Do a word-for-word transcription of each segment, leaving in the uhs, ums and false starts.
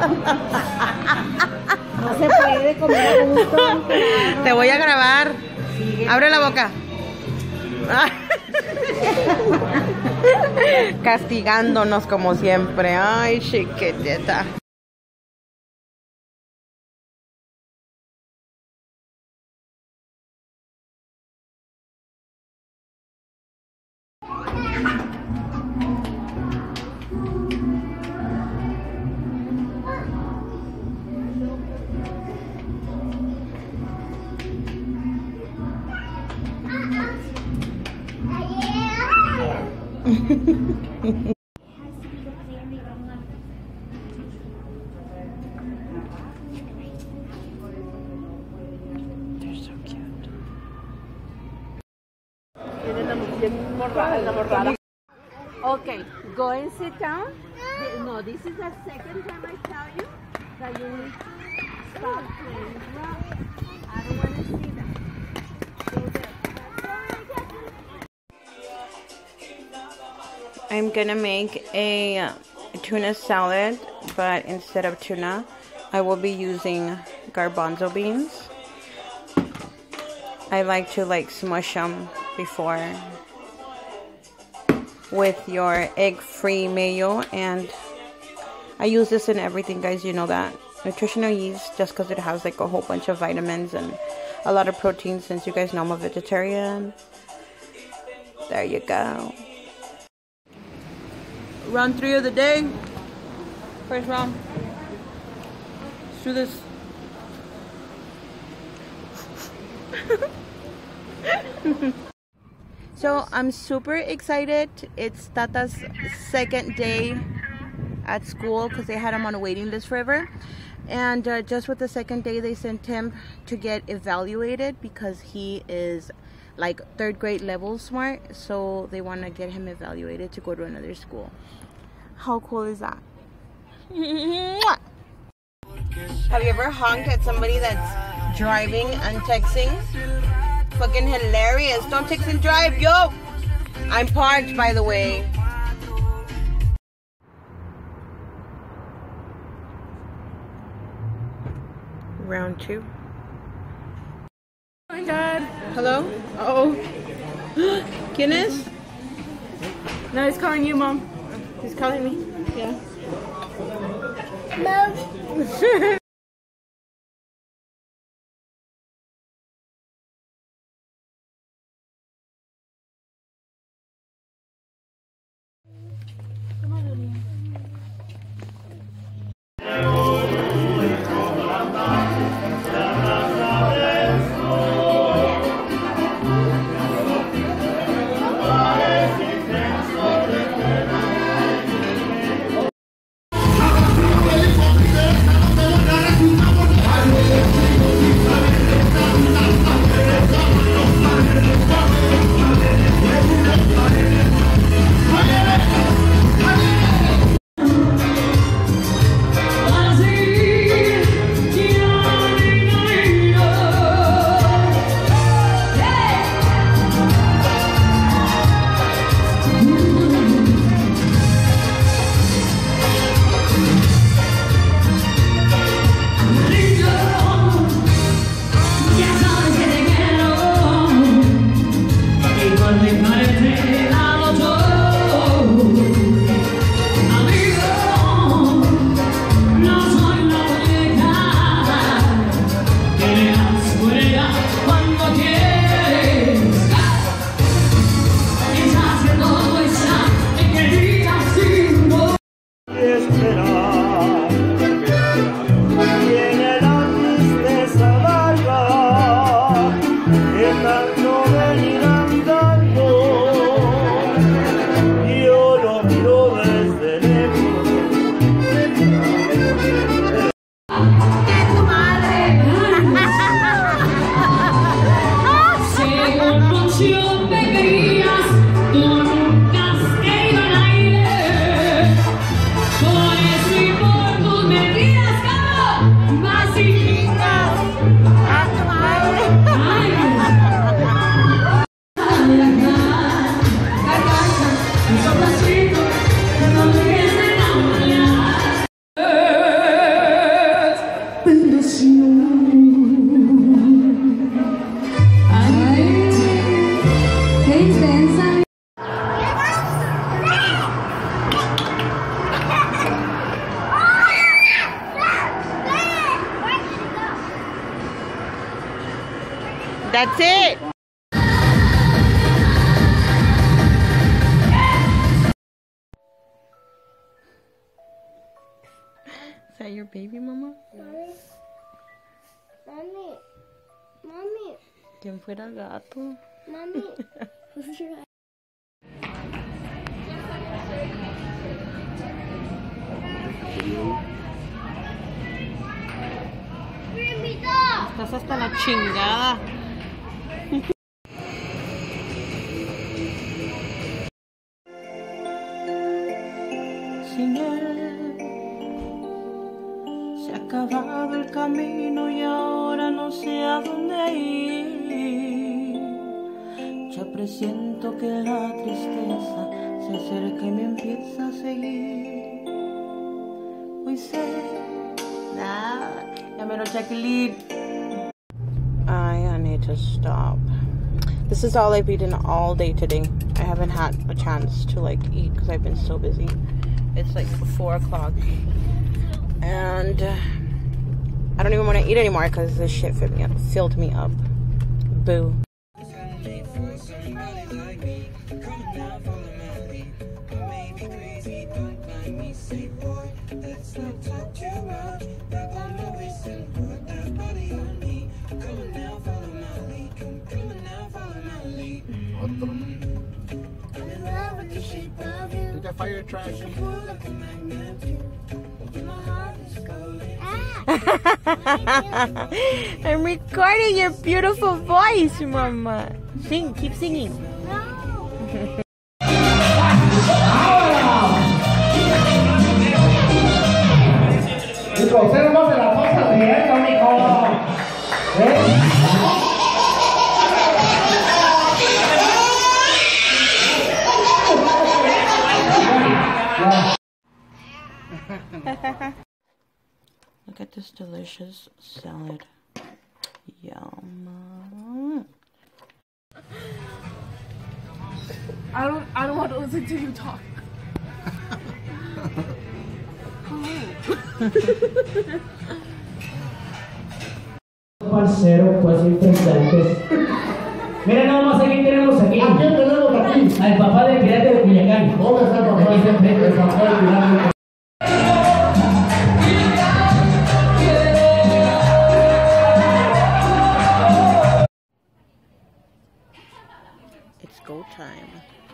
No se puede comer a gusto. Claro. Te voy a grabar. Sigue. Abre la boca. Castigándonos como siempre. Ay, chiquitita. They're so cute. Okay, go and sit down. No, this is the second time I tell you that you need to stop playing rough. I don't want to see that. Go there. I'm gonna make a tuna salad, but instead of tuna, I will be using garbanzo beans. I like to like smush them before with your egg-free mayo, and I use this in everything, guys. You know that. Nutritional yeast, just because it has like a whole bunch of vitamins and a lot of protein, since you guys know I'm a vegetarian. There you go. Round three of the day. First round. Let's do this. So I'm super excited. It's Tata's second day at school because they had him on a waiting list forever. And uh, just with the second day, they sent him to get evaluated because he is like third grade level smart. So they want to get him evaluated to go to another school. How cool is that? Have you ever honked at somebody that's driving and texting? Fucking hilarious. Don't text and drive, yo! I'm parked, by the way. Round two. Oh my god. Hello? Uh-oh. ¿Quién es? No, he's calling you, Mom. He's calling me? Yeah. Mom. That's it. Is that your baby, Mama? Mami. Mami. Mami. ¿Quién fuera gato? Mami. Who's your Estás hasta la chingada. Sin él se ha acabado el camino y ahora no sé a dónde ir. Ya presiento que la tristeza se acerca y me empieza a seguir. Hoy sé nada. Ya me lo Jacqueline. I need to stop. This is all I've eaten all day today. I haven't had a chance to like eat because I've been so busy. It's like four o'clock. And uh, I don't even want to eat anymore because this shit filled me up. Filled me up. Boo. Did that fire truck? I'm recording your beautiful voice, Mama. Sing, keep singing. Dijo, usted no se la pasa riendo, mijo. ¿Eh? Look at this delicious salad. Yum. I don't I don't want to listen to you talk. Parcero, pues interesantes. Mira nada más aquí tenemos aquí. ¿A quién tenemos aquí? Al papá del pirata de Culiacán. ¿Dónde está el papá? El papá del pirata. It's go time.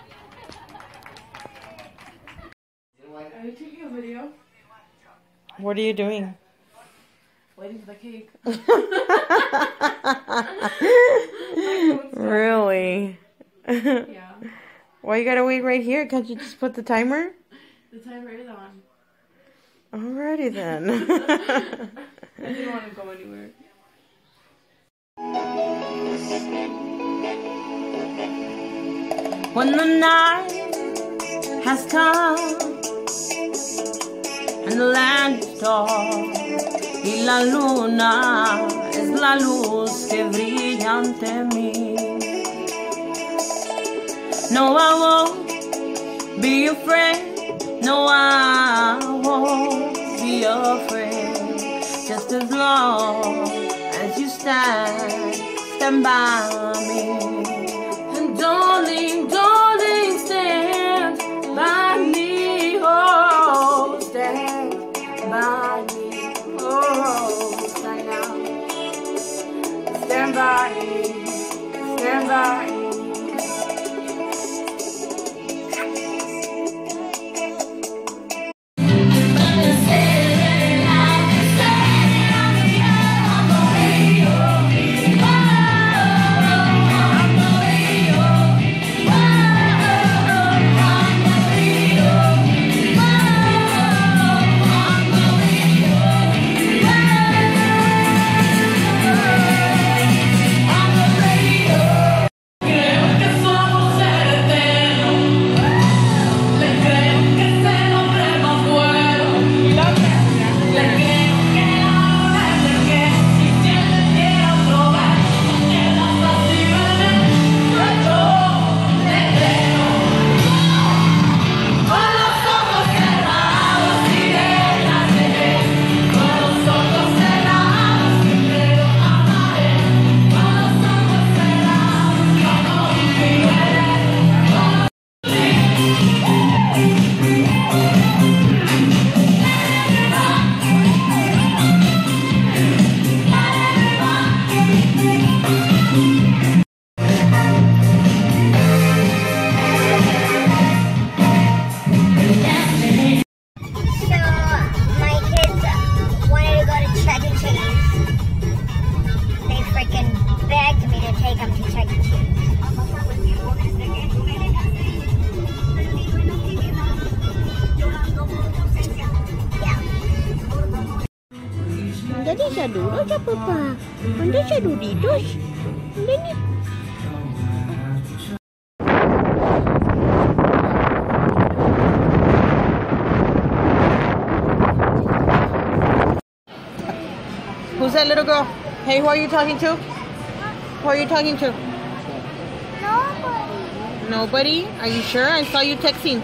Are you taking a video? What are you doing? Waiting for the cake. Really? Yeah. Why you gotta wait right here? Can't you just put the timer? The timer is on. Alrighty then. I didn't want to go anywhere. When the night has come and the land is dark y la luna es la luz que brilla ante mí. No, I won't be afraid. No, I won't be afraid. Just as long as you stand, stand by me. And darling, darling, stand by me. Oh, stand by me. Oh, stand now. Stand by me. Stand by me. Mande saludos a papá. Mande saluditos. Mande. Who's that little girl? Hey, who are you talking to? Who are you talking to? Nobody. Nobody? Are you sure? I saw you texting.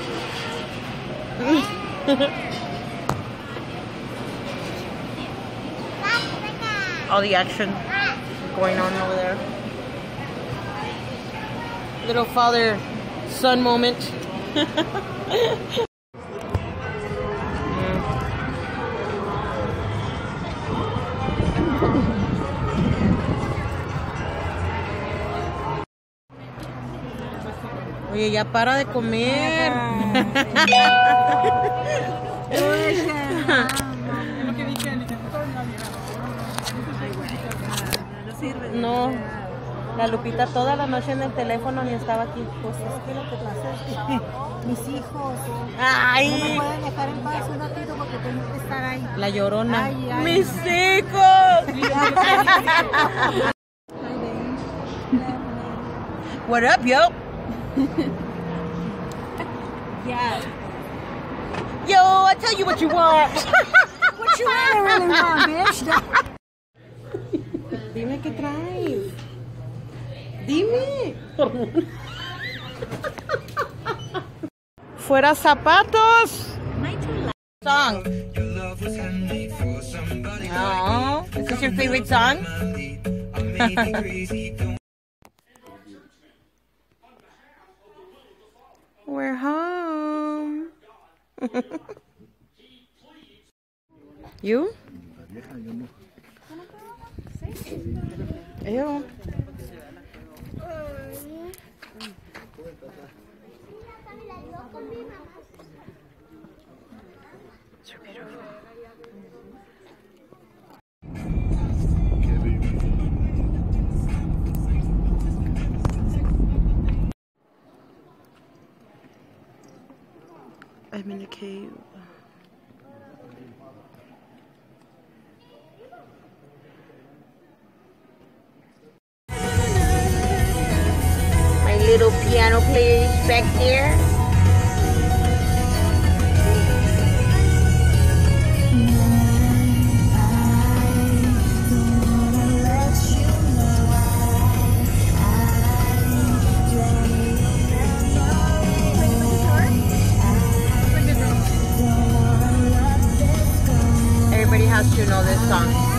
All the action going on over there. Little father-son moment. Oye, ya para de comer. No, la Lupita toda la noche en el teléfono ni estaba aquí. Pues es que lo que pasa es que mis hijos Ay, no me pueden dejar en paz un ratito porque tengo que estar ahí. la llorona. Ay, ay. Mis hijos. What up, yo? Yeah. Yo, I tell you what you want. What you really, really want, bitch? Dime qué traes. Dime. Fuera zapatos. Song. No. Is this your favorite song? We're home. You? Ew. So beautiful. I'm in a cave. My little piano player is back there. Everybody has to know this song.